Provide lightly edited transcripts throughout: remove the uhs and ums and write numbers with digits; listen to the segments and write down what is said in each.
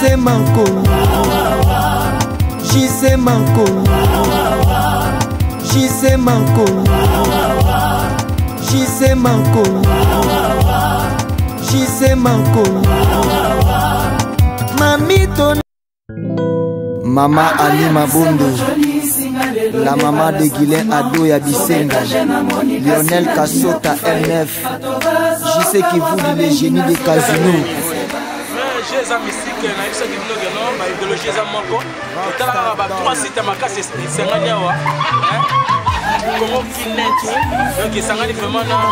Jisé Manko, Jisé Manko, Jisé Manko, Jisé Manko, Jisé Manko, Mamito. Mama Ali Mabondo, la maman de Guilain Ado ya Bisenga, Lionel Kassota M9, Jisé qui vous dit les génies des casinos. J'ai un mystique, na isa qui nous donne, ma idéologie est moko. Et là, ba trois sites à ma casse, c'est ngania wa. Congo Kinet, donc sangani vraiment na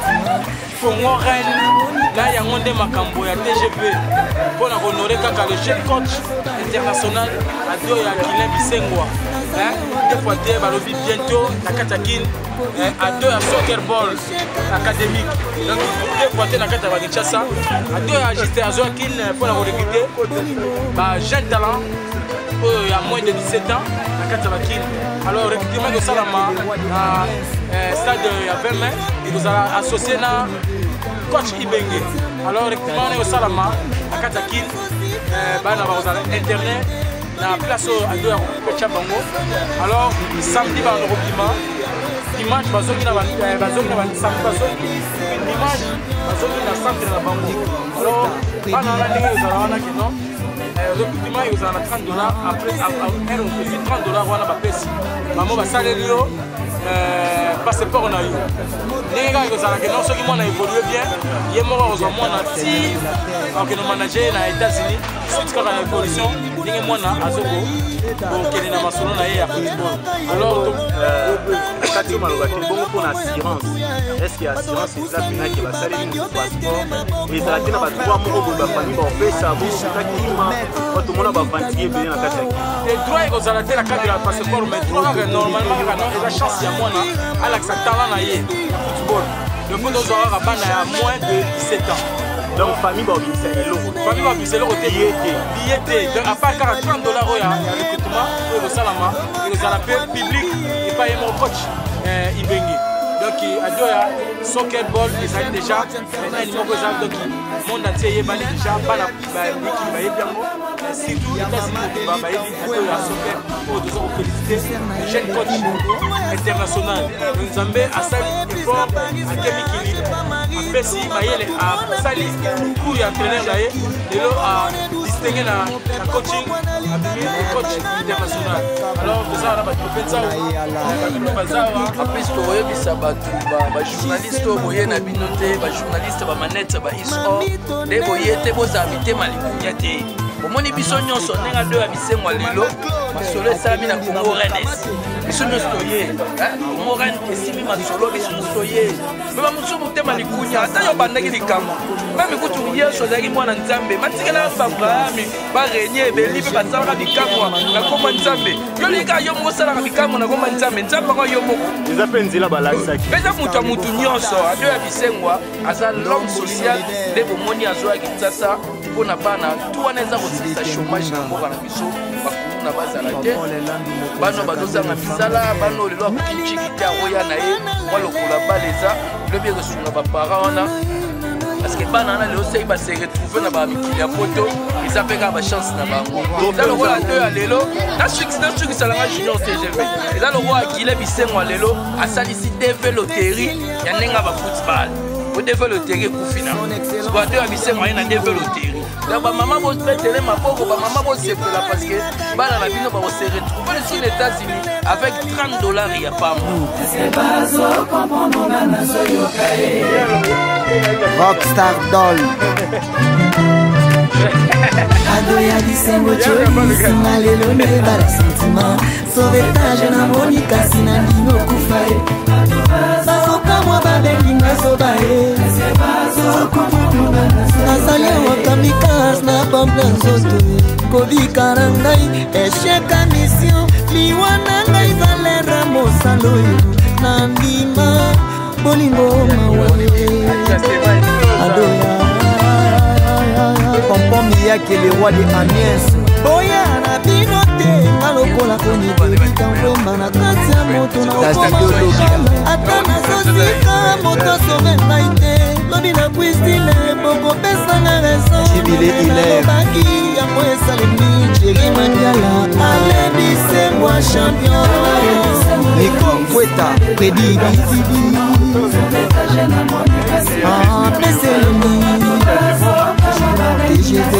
Congo Rennes. Là, il y a un monde makambo ya TGP pour honorer kaka le jeune coach international à deux ya Guilain Bisengwa. Des fois des balobi bientôt Nakatakin à deux à soccer ball académique. Donc des fois des Nakata Kinshasa à deux à Justin Azoakin pour la recruter bah jeune talent il y a moins de 17 ans Nakatakin. Alors recrutement de Salama à stade il y a 20 mètres il nous a associé na coach Ibenge. Alors recrutement au Salama à Katakin bana ba internet na place à deux à Chabango. Alors samedi ba recrutement dimanche bazoki na samedi bazoki dimanche bazoki na centre na bango. Alors bana la ndenge za wana kino recrutement ils ont $30 après $30 wana ba pesi mamo ba salaire passeport na yo ndenge kaka kozala ke non soki mwana évolue bien ye moko kozwa mwana ti okende manager na États-Unis suite kaka na évolution ndenge mwana azokokende na masolo na ye ya football. Alors kati maloba te bongo mpona assurance est-ce que assurance eza mpena ke basaleli motu passeport ezala te na badroit moko boye bafamille baopesa botakima batomona bavantie ebele na kati ya te droit ekozala te na kati ya passeport mais droit kaka normalement kaka non eza chance ya mwana alakisa talent na ye ya football donc tozwa kaka bana ya moins de 17 ans. Donc famille baobimisa eloko famille baobimisa eloko te billet te donc à part kaka $30 oyo ya recrutement oyo ekosalama ekozala mpe public epai ye moko coach Ibenge. Donc adoya soccer ball ezali déjà maintenant nimoko eza donc monde entier yebani déjà bana biki bayebi yango surtout États-Unis bayebi adoya soccer oyo toza kofélicité jeune coach international Nzambe asali effort akemikili apesi mayele asali cours ya entraîneur na ye lelo distingué na coaching abimi coach international. Alors toza na bato mpenza bazawa apesi tokoyebisa bato bajournaliste oyo boye na bino te bajournaliste bamanete ba iso nde boye te bozala mitema likunya te omoni biso nyonso ndenge ado ya bisengwa lelo masolo esalami na Congo Rennes biso nyonso toye Congo Rennes esimi masolo biso nyonso toye me bamosusu motema likunya ata yo bandaki likambo mami kutu yesu azalaki mwana nzambe matikela babrahami barenie ebeli mpe basalaka bikamwa na kombo nzambe yo lika yo moko osalaka bikamwa na kombo nzambe nzambe ngo yo moko eza mpe nzela balakisaki eza moto ya motu nyonso ado ya bisengwa aza l'homme social nde bomoni azwaki Kinshasa mpona bana tu wana eza kosilisa chômage na mboka na biso bakulu na bazala te bano bazozanga misala bano lelo akokinchiki te akoya na ye mwa lokola baleza lobi ekosunga bapara wana parce que bana wana lelo sei base retrouve na bamikili ya poto eza mpe kaka bachance na bango eza lokola to ya lelo nasukisalanga junior TGV eza lokola Guilain Bisengwa lelo asalisi DV loterie ya ndenge ya bafootball au DV loterie ekufina soki to ya Bisengwa ye na DV loterie donc bamama bopetele maboko bamama bosepela parce que bana na bino bakose retrouve sur les États-Unis avec $30 ya pamba. Rockstar Doll. Adoya Bisengo Chori Singa lelo nebara sentiment sauvetage na Monica Sinandino kufaye Basoka mwa babelinga sobaye Nasalia wakamikaze na bombe nzoto Kobika na ngai esheka mission liwana ngai valera mosalo na ndima bolingo mawane Adoya Pompom yake le roi de Agnès Boya na binote ngalokola koni bebita mfemba na kati ya moto na okoma ata na sosika moto sove ngaite lobi na Christine boko pesa na raison Jibile ile baki ya mwesa champion Nikomkweta Predi Bizibi Peselemi TGV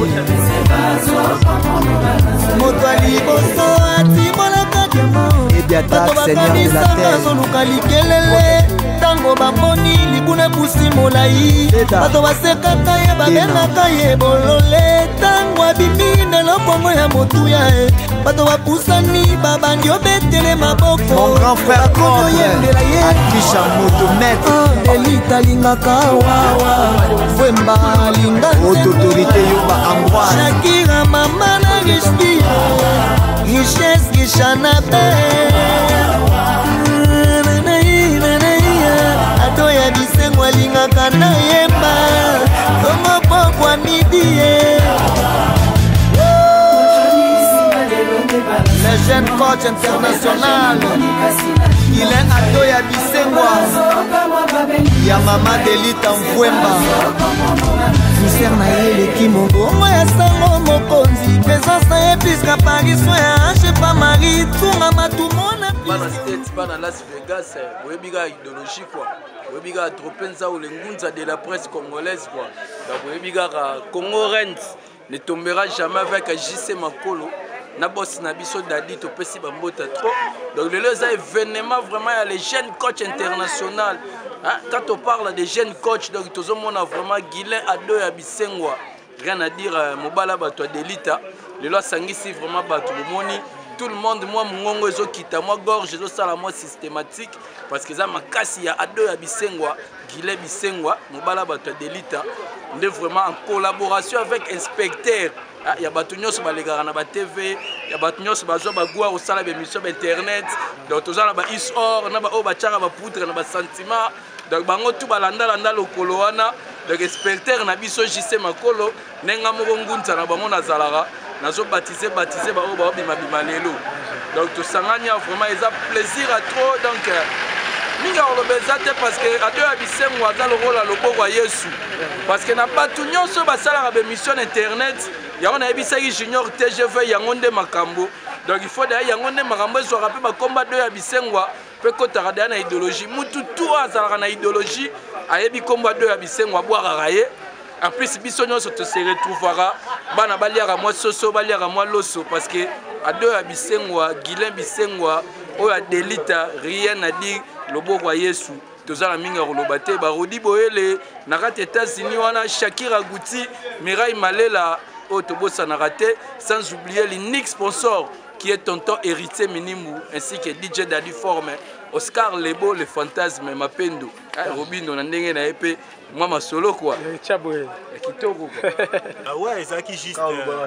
moto aliboso atimolaka Ebiatak Seigneur de la Terre soluka likelele tango bamoni libuna pusi molai bato basekaka ye babengaka ye bolole tango abimi na lopongo ya motuya bato bapusani babandi obetele maboko mon grand frère koyembela ye Atrisha motomètre delita lingaka wawa Fwemba linga autorité yoba Ambroise Shakira mama na Gishpia Gishes Gishanabe Adoya bisengwa lingaka na yemba Tomo pokwa midie Le jeune coach international il est Adoya bisengwa ya mama Delita Mfwemba Lucer na ye leki mongongo ya sango mokonzi présence na ye piska pariso ya Ange pa Marie tunga matumona bana States bana Las Vegas boyebika idéologie quoi boyebika tropenza ou lengunza de la presse congolaise quoi donc boyebika Congo Rent ne tombera jamais avec JC Makolo na boss na biso dadi to pesi bambota trop donc le les événement vraiment il y a les jeunes coachs international hein? Quand on parle des jeunes coachs donc tout le monde a vraiment Guilain Adoya Bisengwa rien à dire mobala bato delita le loi sangisi vraiment bato moni tout le monde moi mongongo ezo kita moi gorge ezo sala moi systématique parce que ça makasi ya Adoya Bisengwa Guilain Bisengwa mobala bato delita on est vraiment en collaboration avec inspecteur il y a bato nyonso balegara na ba TV il y a bato nyonso bazwa bagwa au sala émission internet donc tous na ba isor na ba o ba chaka ba poutre na ba sentiment donc bango tout balanda landa lokolo wana donc inspecteur na biso JC Makolo nenga moko ngunza na bango na zalara nazo baptiser ba o ba bima bima lelo donc to sanganya vraiment ils a plaisir à trop donc minga olobezate parce que Adoya Bisengwa za lokola loboko ya Yesu parce que na bato nyonso basala ba émission internet yango na ebisaki junior TGV yango nde makambo donc il faut d'ailleurs yango nde makambo so rappeler ba combat Adoya Bisengwa pe kotaka da na idéologie mutu tout azalaka na idéologie ayebi combat Adoya Bisengwa boaka ye en plus biso nyonso to se retrouvera bana baliaka moi soso baliaka moi loso parce que Adoya Bisengwa Guilain Bisengwa oya delita rien à dire loboko ya Yesu tozala minga koloba te barodi boyele na kati États-Unis wana Shakira Guti Mirai Malela Otobosa na raté sans oublier l'unique sponsor qui est tonton héritier Minimbu ainsi que DJ Daddy Forme Oscar Lebo le fantasme Mapendo Robino na ndenge na épée moi ma solo quoi Chaboé kitoko quoi ah ouais ça qui juste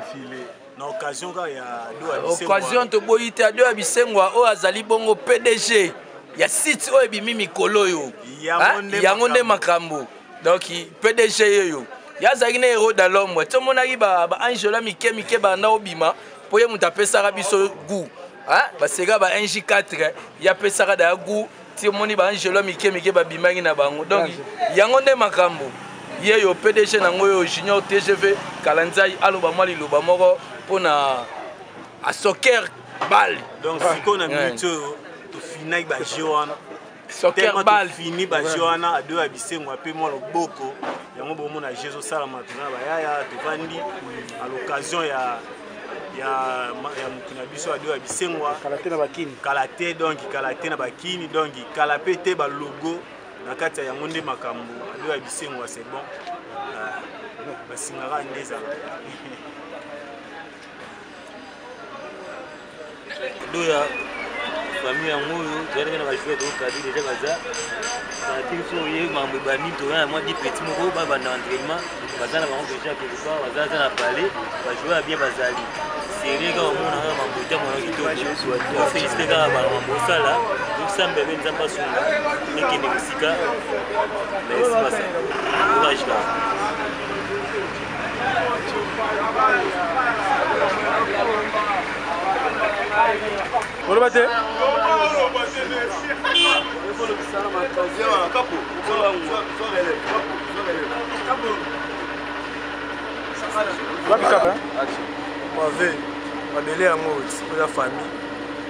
na occasion ka ya Adoya Bisengwa occasion to boyite Adoya Bisengwa o azali bongo PDG ya site o ebimi mikolo yo yango nde makambo donc PDG yo yazaki na héros de l'homme to monaki ba Angela Mike ba na obima poye muta pesaka biso gu hein ba sega ba NJ4 ya pesaka da gu ti moni ba Angela Mike ba bimangi na bango donc yango nde makambo ye yo PDG na ngoyo junior TGV Kalanzai aloba mali loba moko pona a soccer ball donc siko na minute to finai ba Joana soccer ball fini ba Joana Adoya Bisengwa pe mo loboko yango bomo na Jésus salama tuna ba yaya to vandi à l'occasion ya mukina biso Adoya Bisengwa kalate na bakini kalate donc kalate na bakini donc kalapete ba logo na kati ya ngonde makambo Adoya Bisengwa c'est bon basingara ndeza Adoya famille ngoyo tayari na bajouer donc kadi déjà baza na tiso ye mambo bani to na moi 10 petits moko ba na entraînement baza na bango déjà quelque part baza na parler ba jouer bien bazali série ka mona na mambo ta mona kitoko to féliciter ka ba mambo sala donc ça mbebe nzamba sunga niki ni musika mais c'est pas ça courage là Bolo bate Pave, Madele Amos, la famille.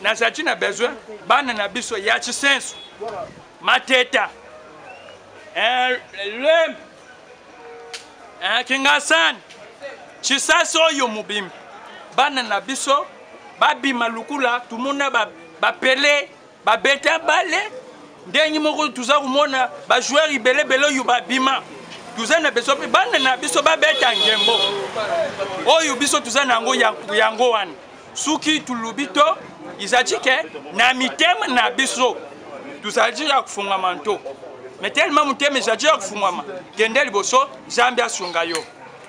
nazalaki na besoin bana na biso ya chisenso mateta lem kingasani chisasi oyo mobimbi bana na biso babima lukula tumuna bapele babeta bale ndenge moko tuza komona bajoueur ibelebele oyo babima tuza na biso mpe bana na biso babeta ngembo oyo biso tuza na yango wana suki tulubi to izalaki ke na mitema na biso tuzalaki ya kufungama nto me telema motema ezalaki ya kufungama kende liboso nzambe asunga yo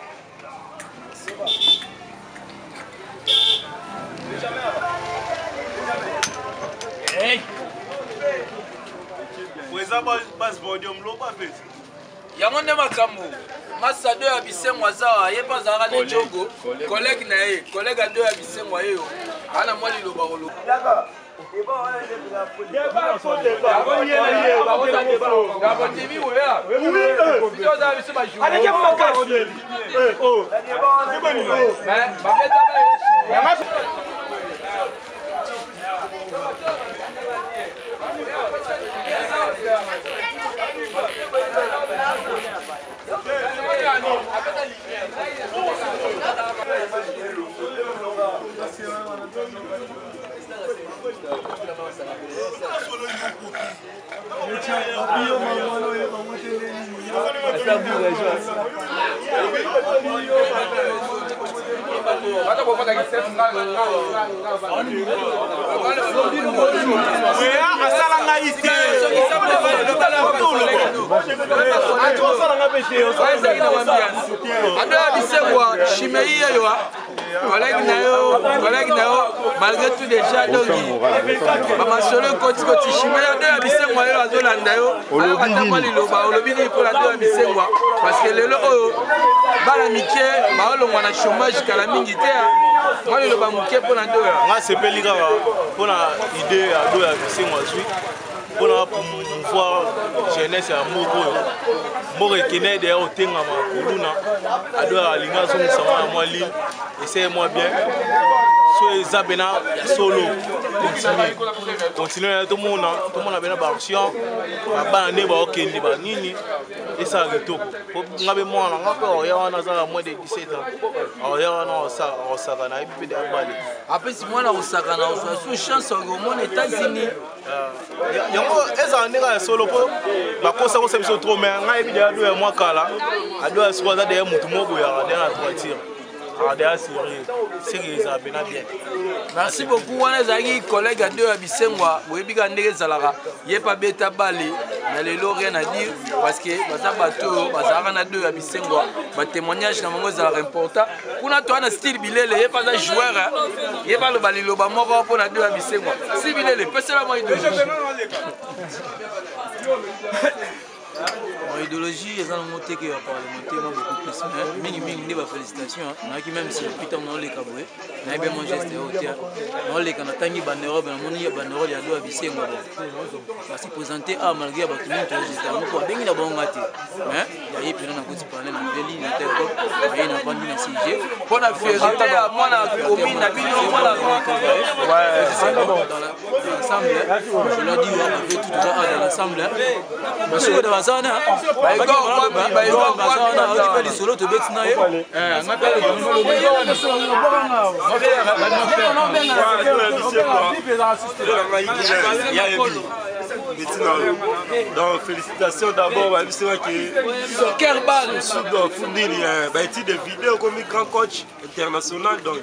yango nde makambo masado ya bisengo azawa ye mpe azalaka ne jogo kolege na ye kolege ado ya bisengo ayeyo ana mwa liloba koloba malgré tout déjà donc bamasolo koti chimé ado ya bisengo yo azolanda yo atamwa liloba olobi nini mpo ado ya bisengo parce que lelo oyo bana mike baolongwa na chômage kala mingi te mwa liloba moke mpo na ado ya nga sepeli kaka mpona idée ya ado ya bisengo azwi mpona promouvoir jeunesse ya moko oyo moko ekende deya otengama koluna ado ya alingi azongisama na mwa lile essaye mwa bien so eza bena solo continue tomona bena baaction bana nde baokende banini esala kitoko po nga be mwana nga mpe oya wana azala moins de 17 ans oya wana osakana ayebi mpe de abale apesi mwana osakana osu chance omona États-Unis yango ezala ndenge ya solo mpo bakosakosa biso trop mais nga yebi de ado ya mwa kala ado ya siko aza deya motu moko boyaka nde na droitire merci beaucoup wana ezalaki collègue ado ya bisengwa boyebika ndenge ezalaka ye pa beta bale na lelo rien à dire parce que baza bato oyo bazalaka na ado ya bisengwa batémoignage na bango ezalaka important kuna to wana style bilele ye pa aza joueur ye baloba liloba moko mpo na ado ya bisengwa si bilele pesela mwa idéologie mon idéologie est un mot qui va parlementer beaucoup plus mingi nde ba félicitations naki même si putain on les kaboué na bien mon geste hauteur on les kana tangi banderobe na moni banderobe ya do abisengo ba se présenter à malgré ba tout monde geste on ko bengi na bonga te ya yepi na ko parler na veli na teko ya na pandi na CG pour la fierté à moi na commune na bino moi la ensemble je leur dis on fait tout dans l'ensemble monsieur de bazana lisolo tobeti na ye donc félicitations d'abord Soccer Ball Fundini baiti de vidéo comme grand coach international donc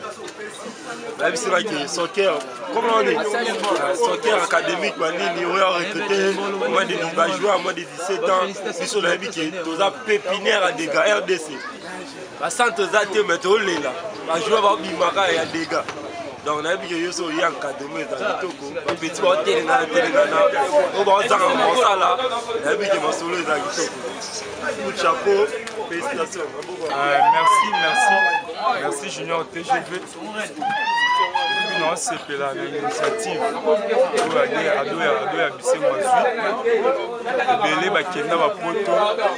soccer comment on dit soccer académique manini on a recruté moins de 10 joueurs moins de 17 ans biso na biki toza pépinière à dégâts RDC ba centre zate meto lela ba joueur ba bimaka ya dégâts donc na biki yo so ya encadrement za kitoko ba petit ba telenga o ba za mosala na biki masolo za kitoko coup de chapeau félicitations merci Junior TGV Non, c'est que la initiative ado ya bisengo azwi ebele bakenda bapoto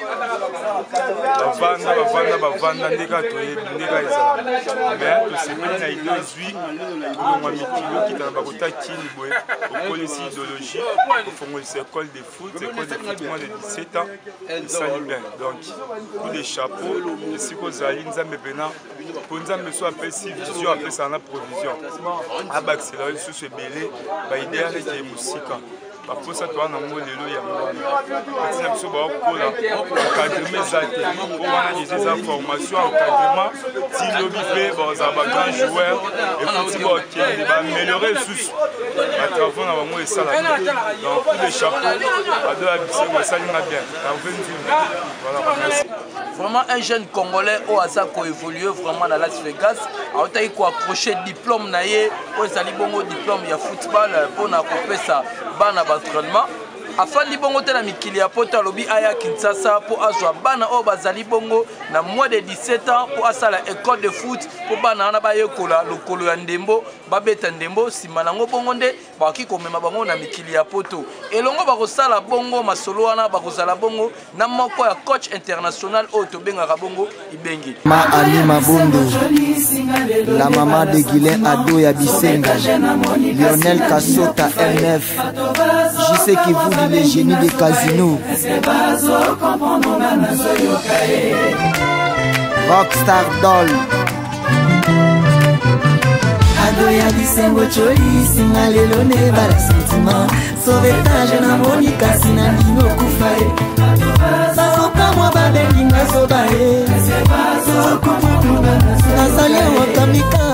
bavanda ndeka toyebi ndeka ezala mais tosepeli na ide ozwi kolongwa mikili okita na bakota kini boye okolisi idéologie ofongolisa école de foot moins de 17 ans esali bien donc coup de chapeau esika ozali nzambe pena mpo nzambe so apesi vision apesaka na provision abakisela lisusu ebele baidea nete mosika baposa toa nango lelo yango wana batina biso baokola encadrement eza te po wana deja eza formation encadrement ti lobi mpe bazala bagrand joueur efoti bakende baaméliore lisusu batravau na bango esala donc coup de chapeau ado ya bisengo esalinga bien herve nzulu voilà merci. Vraiment un jeune Congolais au asa ko évoluer vraiment dans Las Vegas a otaki ko accrocher diplôme na ye o sali bongo diplôme ya football pour na ko pesa bana d'entraînement afandi bongo te na mikili ya poto alobi aya Kinshasa pour azwa bana o bazali bongo na moins de 17 ans pour asala école de foot pour bana wana bayekola lokolo ya ndembo babeta ndembo sima nango bongo nde baki komema bango na mikili ya poto elongo bakosala bongo masolo wana bakozala bongo na moko ya coach international o tobengaka bongo ibengi Ma Ali Mabundu, la maman de Guilain Ado ya Bisenga, Lionel Kassota MF, je sais que vous dites les génies des casinos. Rockstar Doll. Ado ya Bisengo choli singa lelo ne bara sentiment. Sauvetage na Monica sinandino kufae. Basoka mwa babengi ngasobae. Nazali wakamika